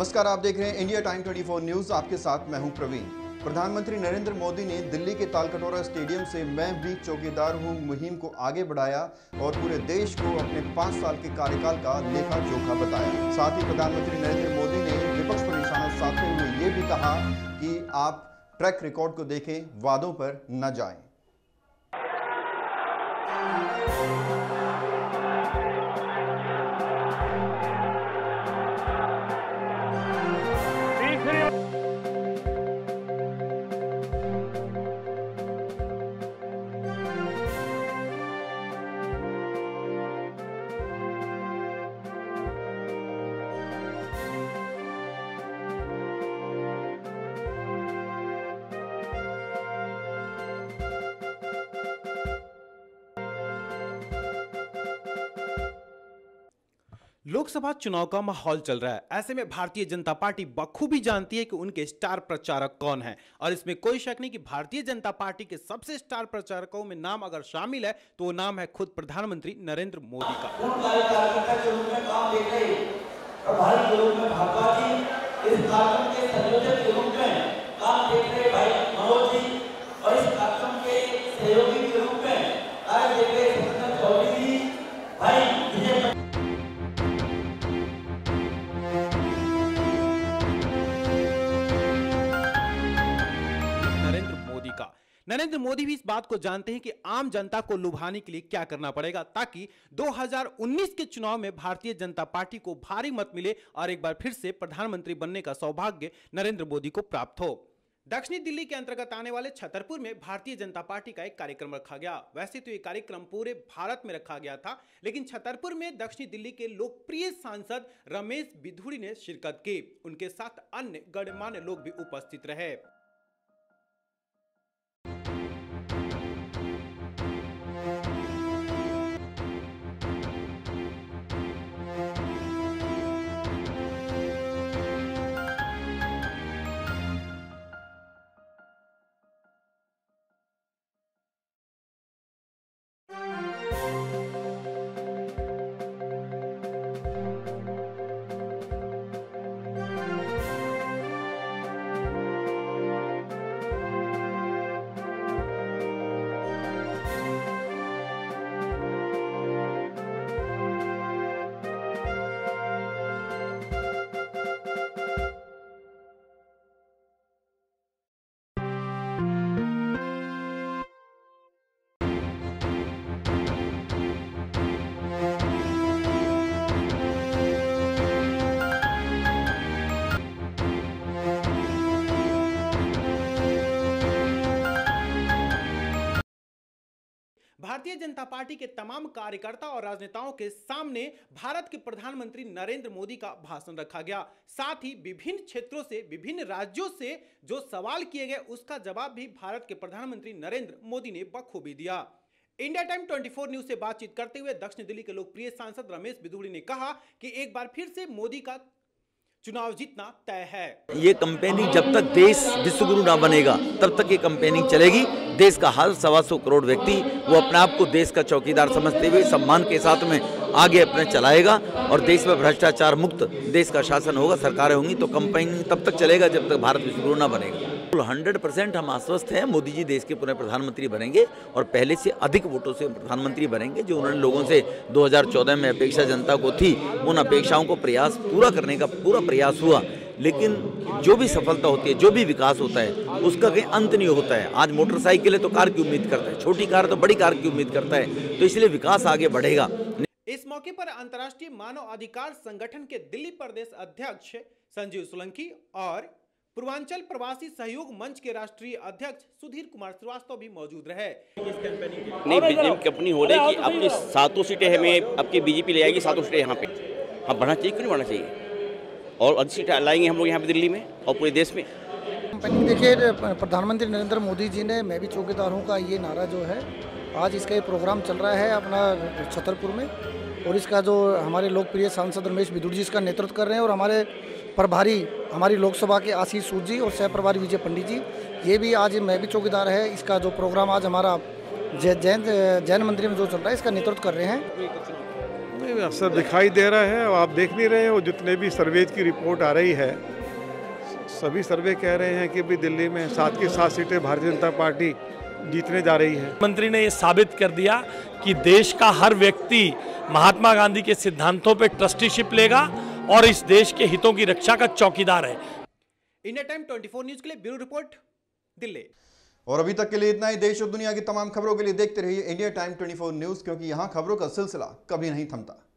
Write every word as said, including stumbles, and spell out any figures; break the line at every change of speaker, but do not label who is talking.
नमस्कार, आप देख रहे हैं इंडिया टाइम चौबीस न्यूज। आपके साथ मैं हूं प्रवीण। प्रधानमंत्री नरेंद्र मोदी ने दिल्ली के तालकटोरा स्टेडियम से मैं भी चौकीदार हूं मुहिम को आगे बढ़ाया और पूरे देश को अपने पांच साल के कार्यकाल का लेखा जोखा बताया। साथ ही प्रधानमंत्री नरेंद्र मोदी ने विपक्ष पर निशाना साधते हुए ये भी कहा कि आप ट्रैक रिकॉर्ड को देखें, वादों पर न जाएं।
लोकसभा चुनाव का माहौल चल रहा है। ऐसे में भारतीय जनता पार्टी बखूबी जानती है कि उनके स्टार प्रचारक कौन है और इसमें कोई शक नहीं कि भारतीय जनता पार्टी के सबसे स्टार प्रचारकों में नाम अगर शामिल है तो वो नाम है खुद प्रधानमंत्री नरेंद्र मोदी का। नरेंद्र मोदी भी इस बात को जानते हैं कि आम जनता को लुभाने के लिए क्या करना पड़ेगा ताकि दो हज़ार उन्नीस के चुनाव में भारतीय जनता पार्टी को भारी मत मिले और एक बार फिर से प्रधानमंत्री बनने का सौभाग्य नरेंद्र मोदी को प्राप्त हो। दक्षिणी दिल्ली के अंतर्गत आने वाले छतरपुर में भारतीय जनता पार्टी का एक कार्यक्रम रखा गया। वैसे तो ये कार्यक्रम पूरे भारत में रखा गया था, लेकिन छतरपुर में दक्षिणी दिल्ली के लोकप्रिय सांसद रमेश बिधूड़ी ने शिरकत की। उनके साथ अन्य गणमान्य लोग भी उपस्थित रहे। भारतीय जनता पार्टी के तमाम कार्यकर्ता और राजनेताओं के सामने भारत के प्रधानमंत्री नरेंद्र मोदी का भाषण रखा गया। साथ ही विभिन्न क्षेत्रों से, विभिन्न राज्यों से जो सवाल किए गए उसका जवाब भी भारत के प्रधानमंत्री नरेंद्र मोदी ने बखूबी दिया। इंडिया टाइम चौबीस न्यूज से बातचीत करते हुए दक्षिण दिल्ली के लोकप्रिय सांसद रमेश बिधूड़ी ने कहा कि एक बार फिर से मोदी का चुनाव जीतना तय है।
ये कंपेनिंग जब तक देश विश्वगुरु ना बनेगा तब तक ये कंपेनिंग चलेगी। देश का हर सवा सौ करोड़ व्यक्ति वो अपने आप को देश का चौकीदार समझते हुए सम्मान के साथ में आगे अपने चलाएगा और देश में भ्रष्टाचार मुक्त देश का शासन होगा, सरकारें होंगी तो कंपेनिंग तब तक चलेगा जब तक भारत विश्वगुरु ना बनेगा। हंड्रेड परसेंट हम आश्वस्त हैं, मोदी जी देश के पुनः प्रधानमंत्री बनेंगे और पहले से अधिक वोटों से प्रधानमंत्री बनेंगे। जो उन्होंने लोगों से दो हज़ार चौदह में अपेक्षा जनता को थी, उन अपेक्षाओं को प्रयास पूरा करने का पूरा प्रयास हुआ। लेकिन जो भी सफलता होती है, जो भी विकास होता है, उसका कहीं अंत नहीं होता है। आज मोटरसाइकिल है तो कार की उम्मीद करता है, छोटी कार तो बड़ी कार की उम्मीद करता है, तो इसलिए विकास आगे बढ़ेगा।
इस मौके पर अंतर्राष्ट्रीय मानव अधिकार संगठन के दिल्ली प्रदेश अध्यक्ष संजीव सोलंकी और पूर्वांचल प्रवासी सहयोग मंच के राष्ट्रीय अध्यक्ष सुधीर कुमार श्रीवास्तव भी मौजूद रहे।
नहीं, बीजेपी कंपनी हो रही कि अपनी सातों सीटें हमें आपकी बीजेपी ले आएगी, सातों सीटें यहाँ पे हम बढ़ना चाहिए, क्यों नहीं बढ़ना चाहिए? और अधिक सीटें लाएंगे हम लोग यहाँ पे दिल्ली में और पूरे देश में।
कंपनी देखिए, प्रधानमंत्री नरेंद्र मोदी जी ने मैं भी चौकीदार हूँ का ये नारा जो है, आज इसका ये प्रोग्राम चल रहा है अपना छतरपुर में और इसका जो हमारे लोकप्रिय सांसद रमेश बिधूड़ी जी इसका नेतृत्व कर रहे हैं और हमारे प्रभारी हमारी लोकसभा के आशीष सूद जी और सह प्रभारी विजय पंडित जी, ये भी आज मैं भी चौकीदार है। इसका जो प्रोग्राम आज हमारा जैन जैन मंदिर में जो चल रहा है इसका नेतृत्व कर रहे हैं।
असर दिखाई दे रहा है और आप देख नहीं रहे हो, जितने भी सर्वेज की रिपोर्ट आ रही है सभी सर्वे कह रहे हैं कि भी दिल्ली में सात की सात सीटें भारतीय जनता पार्टी जीतने जा रही है।
मंत्री ने ये साबित कर दिया कि देश का हर व्यक्ति महात्मा गांधी के सिद्धांतों पे ट्रस्टीशिप लेगा और इस देश के हितों की रक्षा का चौकीदार है।
इंडिया टाइम चौबीस न्यूज के लिए ब्यूरो रिपोर्ट दिल्ली।
और अभी तक के लिए इतना ही। देश और दुनिया की तमाम खबरों के लिए देखते रहिए इंडिया टाइम चौबीस न्यूज, क्योंकि यहां खबरों का सिलसिला कभी नहीं थमता।